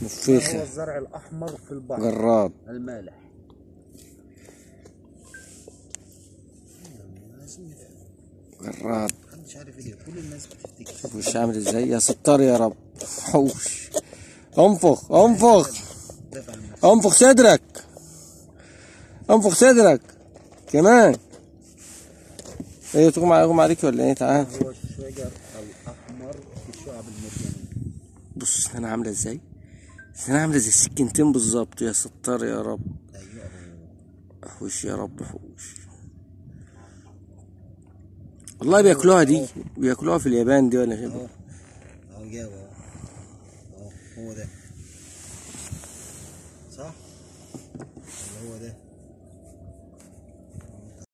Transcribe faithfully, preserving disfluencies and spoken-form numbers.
هو نفيخة، الزرع الاحمر في البحر جراد، المالح. جراد. محدش عارف ايه ده، كل الناس بتفتكر. شوف وش عامل ازاي، يا ستار يا رب. حوش، انفخ انفخ دافع عن نفسك. انفخ صدرك، انفخ صدرك كمان. ايه تغمى اغمى عليك ولا ايه؟ تعال هو الشجر الاحمر في الشعب المرجانيه. بص انا عامله ازاي، انا عامله زي السكينتين بالظبط. يا ستار يا رب. ايوه حوش يا رب، حوش. والله بياكلوها دي، بياكلوها في اليابان دي ولا اهو غيره. اهو جاب اهو اهو. هو ده صح ولا هو ده؟